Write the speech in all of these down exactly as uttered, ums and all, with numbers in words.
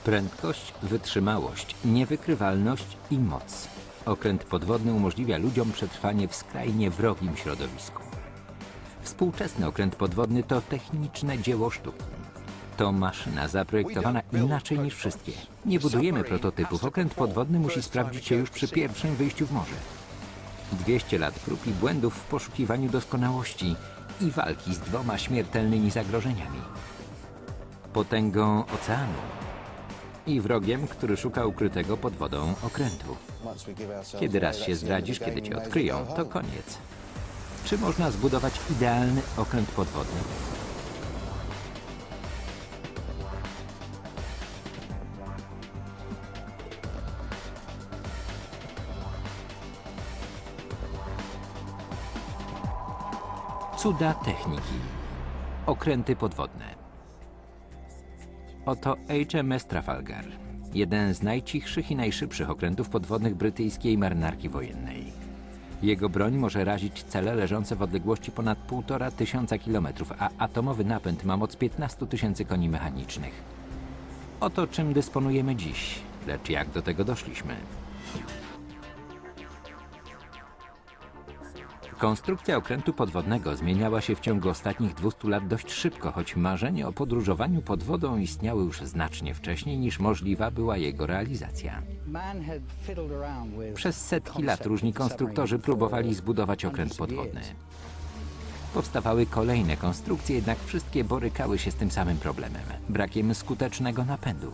Prędkość, wytrzymałość, niewykrywalność i moc. Okręt podwodny umożliwia ludziom przetrwanie w skrajnie wrogim środowisku. Współczesny okręt podwodny to techniczne dzieło sztuki. To maszyna zaprojektowana inaczej niż wszystkie. Nie budujemy prototypów. Okręt podwodny musi sprawdzić się już przy pierwszym wyjściu w morze. dwieście lat prób i błędów w poszukiwaniu doskonałości i walki z dwoma śmiertelnymi zagrożeniami. Potęgą oceanu i wrogiem, który szuka ukrytego pod wodą okrętu. Kiedy raz się zdradzisz, kiedy cię odkryją, to koniec. Czy można zbudować idealny okręt podwodny? Cuda techniki. Okręty podwodne. Oto H M S Trafalgar. Jeden z najcichszych i najszybszych okrętów podwodnych brytyjskiej marynarki wojennej. Jego broń może razić cele leżące w odległości ponad półtora tysiąca kilometrów, a atomowy napęd ma moc piętnastu tysięcy koni mechanicznych. Oto czym dysponujemy dziś, lecz jak do tego doszliśmy. Konstrukcja okrętu podwodnego zmieniała się w ciągu ostatnich dwustu lat dość szybko, choć marzenie o podróżowaniu pod wodą istniało już znacznie wcześniej niż możliwa była jego realizacja. Przez setki lat różni konstruktorzy próbowali zbudować okręt podwodny. Powstawały kolejne konstrukcje, jednak wszystkie borykały się z tym samym problemem – brakiem skutecznego napędu.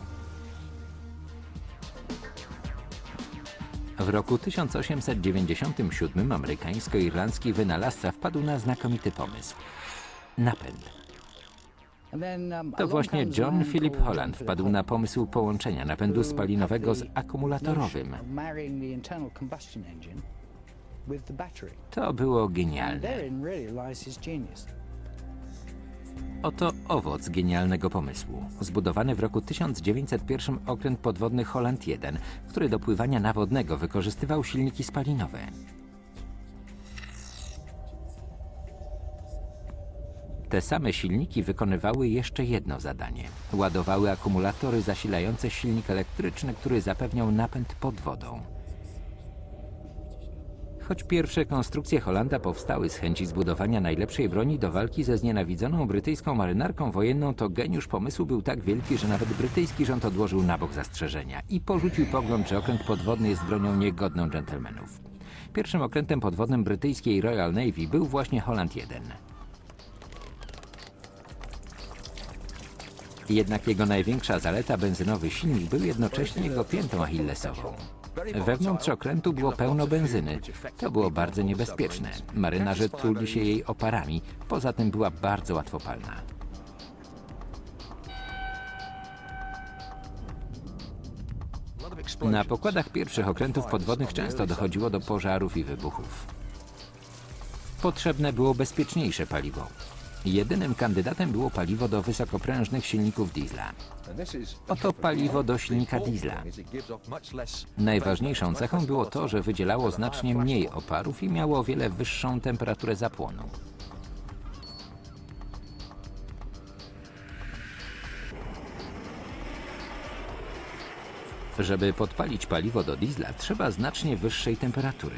W roku tysiąc osiemset dziewięćdziesiątym siódmym amerykańsko-irlandzki wynalazca wpadł na znakomity pomysł – napęd. To właśnie John Philip Holland wpadł na pomysł połączenia napędu spalinowego z akumulatorowym. To było genialne. Oto owoc genialnego pomysłu. Zbudowany w roku tysiąc dziewięćset jeden okręt podwodny Holland jeden, który do pływania nawodnego wykorzystywał silniki spalinowe. Te same silniki wykonywały jeszcze jedno zadanie. Ładowały akumulatory zasilające silnik elektryczny, który zapewniał napęd pod wodą. Choć pierwsze konstrukcje Hollanda powstały z chęci zbudowania najlepszej broni do walki ze znienawidzoną brytyjską marynarką wojenną, to geniusz pomysłu był tak wielki, że nawet brytyjski rząd odłożył na bok zastrzeżenia i porzucił pogląd, że okręt podwodny jest bronią niegodną dżentelmenów. Pierwszym okrętem podwodnym brytyjskiej Royal Navy był właśnie Holland jeden. Jednak jego największa zaleta, benzynowy silnik, był jednocześnie jego piętą achillesową. Wewnątrz okrętu było pełno benzyny. To było bardzo niebezpieczne. Marynarze truli się jej oparami. Poza tym była bardzo łatwopalna. Na pokładach pierwszych okrętów podwodnych często dochodziło do pożarów i wybuchów. Potrzebne było bezpieczniejsze paliwo. Jedynym kandydatem było paliwo do wysokoprężnych silników diesla. Oto paliwo do silnika diesla. Najważniejszą cechą było to, że wydzielało znacznie mniej oparów i miało o wiele wyższą temperaturę zapłonu. Żeby podpalić paliwo do diesla, trzeba znacznie wyższej temperatury.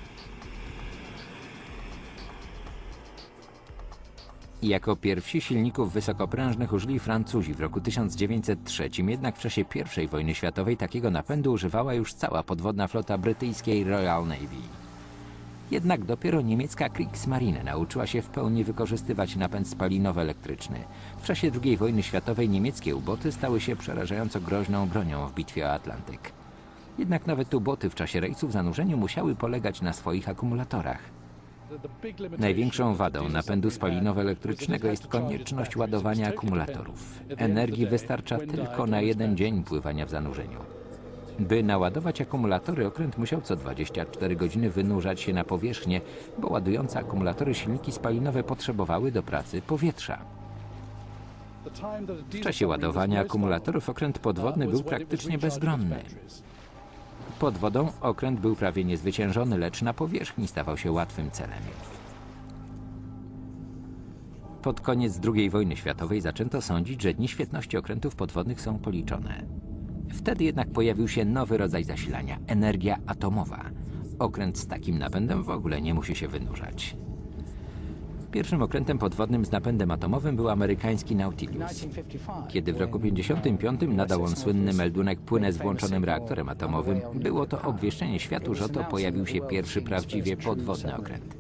Jako pierwsi silników wysokoprężnych użyli Francuzi w roku tysiąc dziewięćset trzecim, jednak w czasie pierwszej wojny światowej takiego napędu używała już cała podwodna flota brytyjskiej Royal Navy. Jednak dopiero niemiecka Kriegsmarine nauczyła się w pełni wykorzystywać napęd spalinowo-elektryczny. W czasie drugiej wojny światowej niemieckie uboty stały się przerażająco groźną bronią w bitwie o Atlantyk. Jednak nawet uboty w czasie rejsów w zanurzeniu musiały polegać na swoich akumulatorach. Największą wadą napędu spalinowo-elektrycznego jest konieczność ładowania akumulatorów. Energii wystarcza tylko na jeden dzień pływania w zanurzeniu. By naładować akumulatory, okręt musiał co dwadzieścia cztery godziny wynurzać się na powierzchnię, bo ładujące akumulatory silniki spalinowe potrzebowały do pracy powietrza. W czasie ładowania akumulatorów okręt podwodny był praktycznie bezbronny. Pod wodą okręt był prawie niezwyciężony, lecz na powierzchni stawał się łatwym celem. Pod koniec drugiej wojny światowej zaczęto sądzić, że dni świetności okrętów podwodnych są policzone. Wtedy jednak pojawił się nowy rodzaj zasilania – energia atomowa. Okręt z takim napędem w ogóle nie musi się wynurzać. Pierwszym okrętem podwodnym z napędem atomowym był amerykański Nautilus. Kiedy w roku pięćdziesiątym piątym nadał on słynny meldunek płynę z włączonym reaktorem atomowym, było to obwieszczenie światu, że oto pojawił się pierwszy prawdziwie podwodny okręt.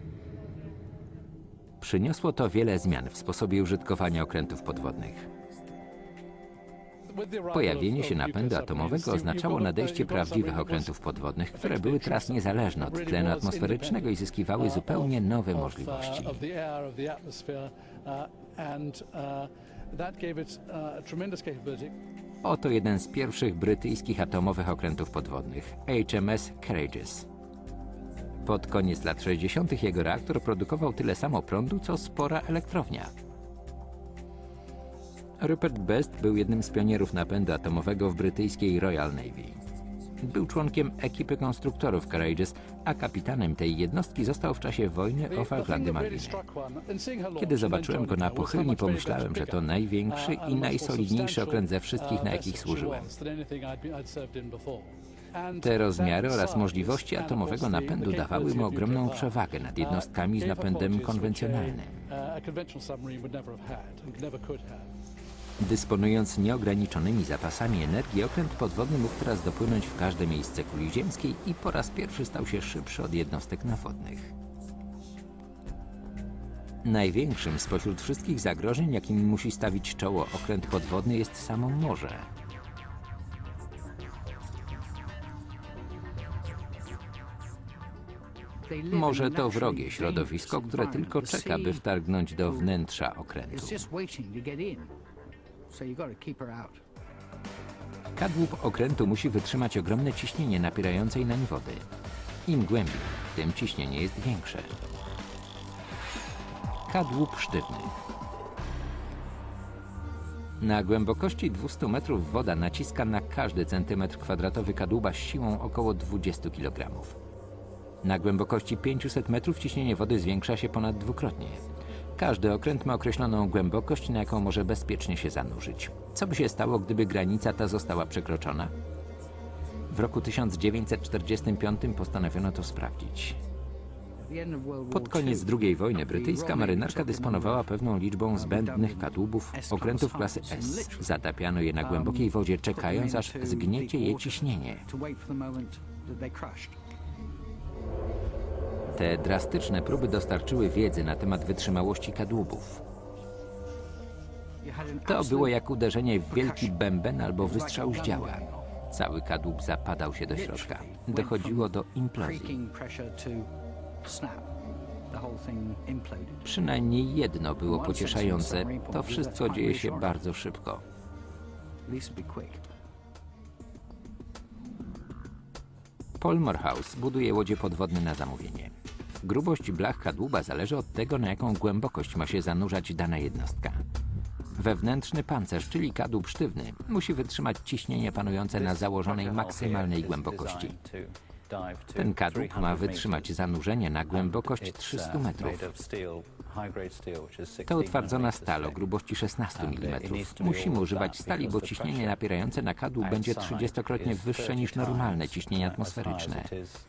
Przyniosło to wiele zmian w sposobie użytkowania okrętów podwodnych. Pojawienie się napędu atomowego oznaczało nadejście prawdziwych okrętów podwodnych, które były teraz niezależne od tlenu atmosferycznego i zyskiwały zupełnie nowe możliwości. Oto jeden z pierwszych brytyjskich atomowych okrętów podwodnych, H M S Courageous. Pod koniec lat sześćdziesiątych jego reaktor produkował tyle samo prądu, co spora elektrownia. Rupert Best był jednym z pionierów napędu atomowego w brytyjskiej Royal Navy. Był członkiem ekipy konstruktorów Courageous, a kapitanem tej jednostki został w czasie wojny o Falklandy Malwiny. Kiedy zobaczyłem go na pochylni, pomyślałem, że to największy i najsolidniejszy okręt ze wszystkich, na jakich służyłem. Te rozmiary oraz możliwości atomowego napędu dawały mu ogromną przewagę nad jednostkami z napędem konwencjonalnym. Dysponując nieograniczonymi zapasami energii, okręt podwodny mógł teraz dopłynąć w każde miejsce kuli ziemskiej i po raz pierwszy stał się szybszy od jednostek nawodnych. Największym spośród wszystkich zagrożeń, jakim musi stawić czoło okręt podwodny, jest samo morze. Morze to wrogie środowisko, które tylko czeka, by wtargnąć do wnętrza okrętu. Kadłub okrętu musi wytrzymać ogromne ciśnienie napierającej nań wody. Im głębiej, tym ciśnienie jest większe. Kadłub sztywny. Na głębokości dwustu metrów woda naciska na każdy centymetr kwadratowy kadłuba z siłą około dwudziestu kilogramów. Na głębokości pięciuset metrów ciśnienie wody zwiększa się ponad dwukrotnie. Każdy okręt ma określoną głębokość, na jaką może bezpiecznie się zanurzyć. Co by się stało, gdyby granica ta została przekroczona? W roku tysiąc dziewięćset czterdziestym piątym postanowiono to sprawdzić. Pod koniec drugiej wojny brytyjska marynarka dysponowała pewną liczbą zbędnych kadłubów okrętów klasy S. Zatapiano je na głębokiej wodzie, czekając, aż zgniecie je ciśnienie. Te drastyczne próby dostarczyły wiedzy na temat wytrzymałości kadłubów. To było jak uderzenie w wielki bęben albo wystrzał z działa. Cały kadłub zapadał się do środka. Dochodziło do implozji. Przynajmniej jedno było pocieszające. To wszystko dzieje się bardzo szybko. Paul Morehouse buduje łodzie podwodne na zamówienie. Grubość blach kadłuba zależy od tego, na jaką głębokość ma się zanurzać dana jednostka. Wewnętrzny pancerz, czyli kadłub sztywny, musi wytrzymać ciśnienie panujące na założonej maksymalnej głębokości. Ten kadłub ma wytrzymać zanurzenie na głębokość trzystu metrów. To utwardzona stal o grubości szesnastu milimetrów. Musimy używać stali, bo ciśnienie napierające na kadłub będzie trzydziestokrotnie wyższe niż normalne ciśnienie atmosferyczne.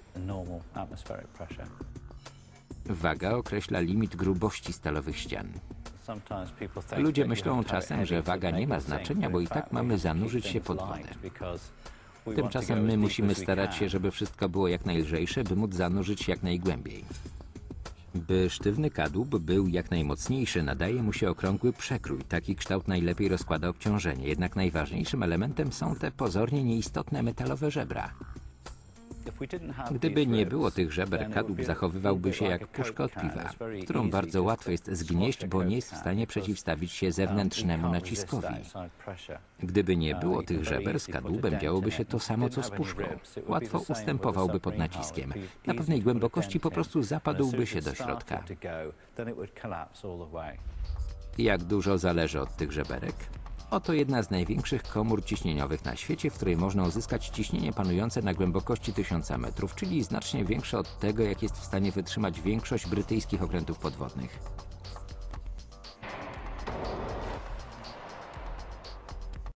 Waga określa limit grubości stalowych ścian. Ludzie myślą czasem, że waga nie ma znaczenia, bo i tak mamy zanurzyć się pod wodę. Tymczasem my musimy starać się, żeby wszystko było jak najlżejsze, by móc zanurzyć się jak najgłębiej. By sztywny kadłub był jak najmocniejszy, nadaje mu się okrągły przekrój. Taki kształt najlepiej rozkłada obciążenie, jednak najważniejszym elementem są te pozornie nieistotne metalowe żebra. Gdyby nie było tych żeber, kadłub zachowywałby się jak puszka od piwa, którą bardzo łatwo jest zgnieść, bo nie jest w stanie przeciwstawić się zewnętrznemu naciskowi. Gdyby nie było tych żeber, z kadłubem działoby się to samo co z puszką. Łatwo ustępowałby pod naciskiem. Na pewnej głębokości po prostu zapadłby się do środka. Jak dużo zależy od tych żeberek? Oto jedna z największych komór ciśnieniowych na świecie, w której można uzyskać ciśnienie panujące na głębokości tysiąca metrów, czyli znacznie większe od tego, jak jest w stanie wytrzymać większość brytyjskich okrętów podwodnych.